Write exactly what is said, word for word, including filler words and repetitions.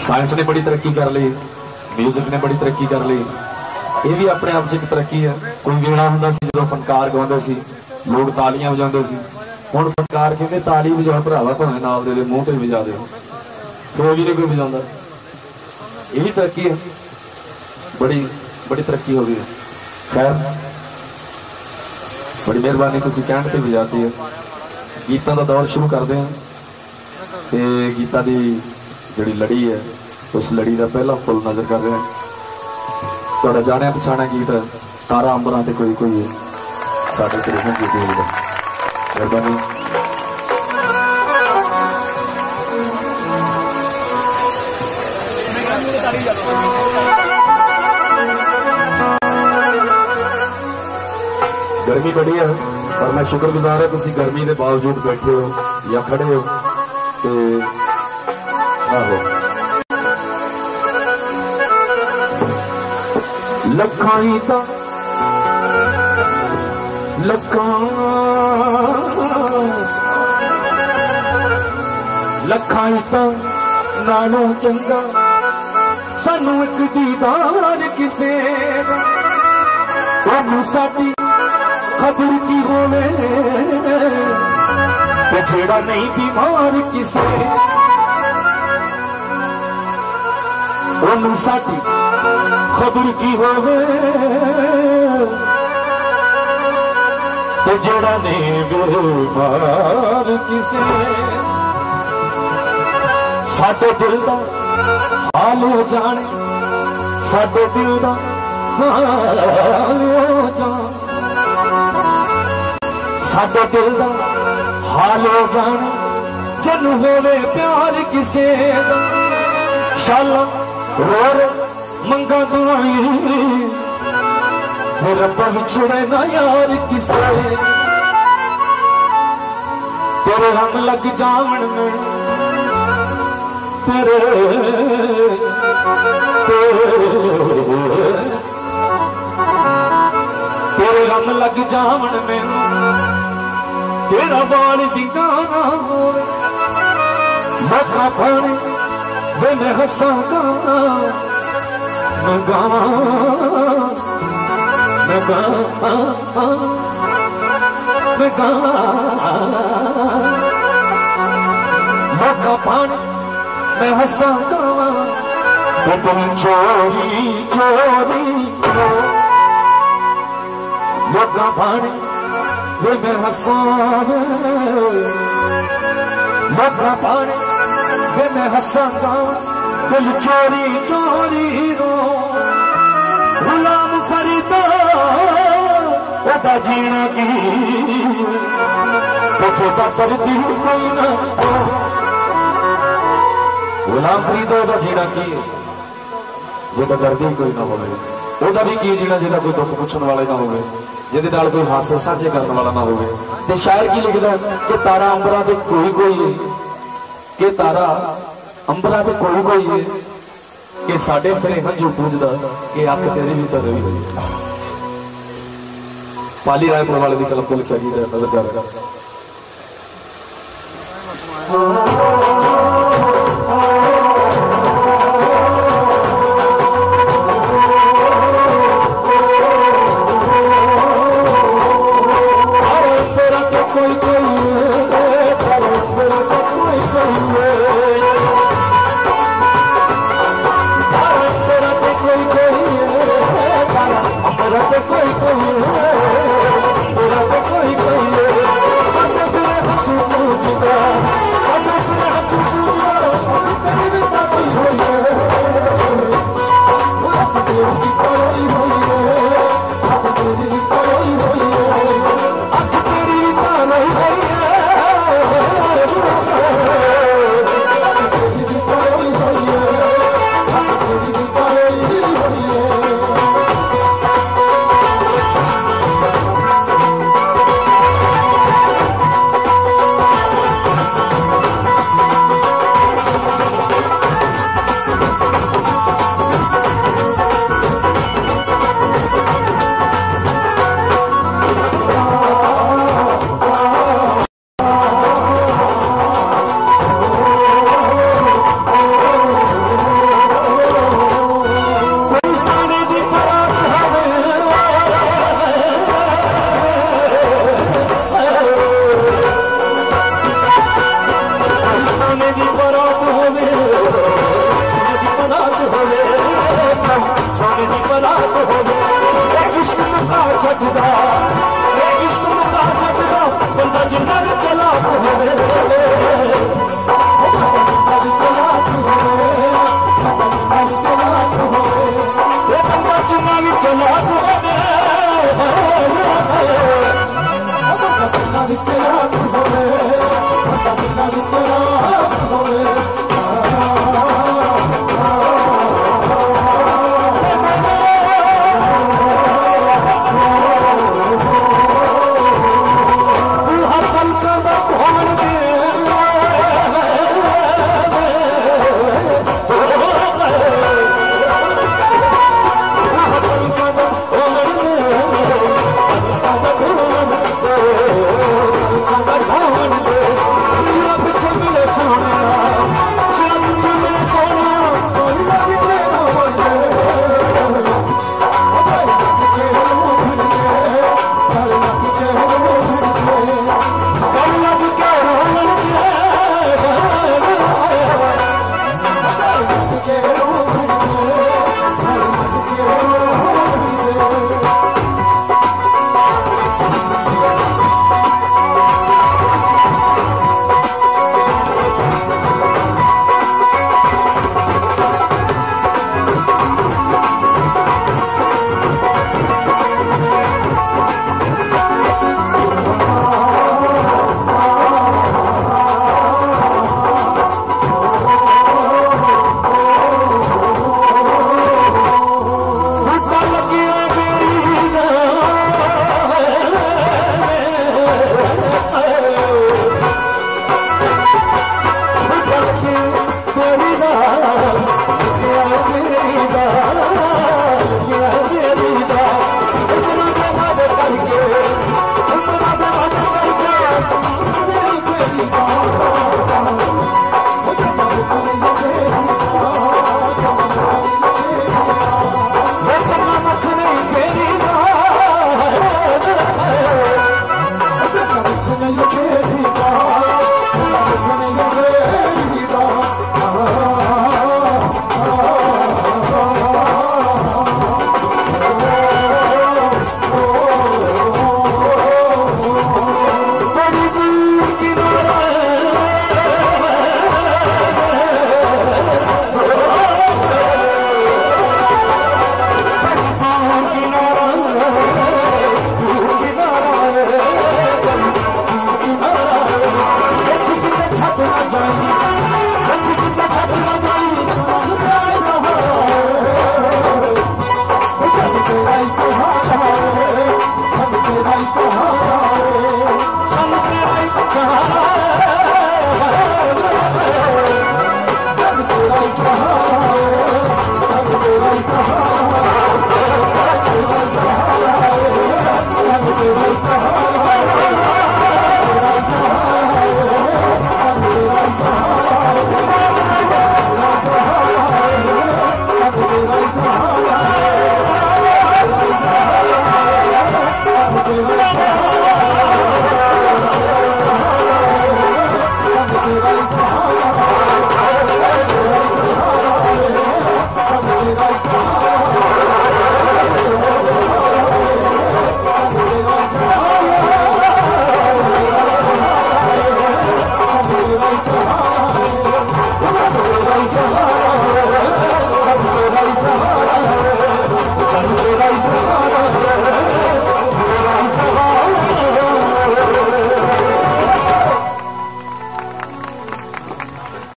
Science ने बड़ी तरक्की कर ली, म्यूजिक ने बड़ी तरक्की कर ली, ये भी अपने आप च एक तरक्की है। कोई वेला हुंदा सी जो फनकार गाउंदे सी, लोग तालियां वजाउंदे सी, हुण फनकार कहंदे ताली वजाओ भरावा, भावें नाल दे मूँह ते वजा दे, तो भी नहीं कोई वजाउंदा। यही तरक्की है, बड़ी बड़ी तरक्की हो गई है। खैर बड़ी मेहरबानी, तुसीं कहण ते वजाती है। गीतां दा दौर शुरू करते हैं ते गीतां दी जिहड़ी लड़ी है उस लड़ी का पहला फुल नजर कर रहे हैं। तुहाडा जाणिया पछाणिया गीत तारा अंबरां ते कोई कोई साडे तरीके गीत है। मेहरबानी। गर्मी बड़ी है पर मैं शुक्रगुजार है तुसीं गर्मी के बावजूद बैठे हो या खड़े हो ते आहो। लखाई ता लखा लखाई ता नालों चंगा सानू एक दीदार किसे दा साडी खबर की होवे ते जेड़ा नहीं बीमार किसे ओनू साडी खबर की होवे ते जेड़ा नहीं बीमार किसे। साडे दिल दा हाल हो जाने, साडे दिल दा हाल हो जाने, साडे दिल दा हाल हो जाने, जन होवे प्यार किसे दा। शाला रो रो मंगा दुआई फिर रब्बा विछड़े ना यार किसे। तेरे रंग लग जावन में तेरे तेरे रंग लग जावन में तेरा बाल दिगाना होवे मौका पाने वे मैं हंसागा मैं गावा मैं गावा मैं गावा मौका पाने मैं हंसागा तो तुम चोरी चोरी मौका पाने वे मैं हंसागा मौका पाने वे मैं हंसागा दिल चोरी चोरी रो। गुलाम फरीदा ओदा जीना की पीछे जाकर दिल कोई ना। गुलाम फरीदा ओदा जीना की जो दर्दी कोई ना होवे, ओदा भी की जीना जिहदा कोई दुख पुछण वाले ना होवे, जिहदे नाल कोई हासे साझे करने वाला ना होवे। ते शायर की लिखदा कि तारा अंबरां ते कोई कोई कि तारा अंबरां ते कोई कोई है कि साडे फिरे हंझू पूजदा कि अख तेरी भी तर रही है। पाली रायपुर वाले की कलम को लिखा गीत है, नजर कर। Sabe सोने की बरात होवे सोने की बरात होवे सोने की बरात होवे इश्क मुका छजदा इश्क मुका छजदा बंदा जिन्ना चला होवे चला जाएंगे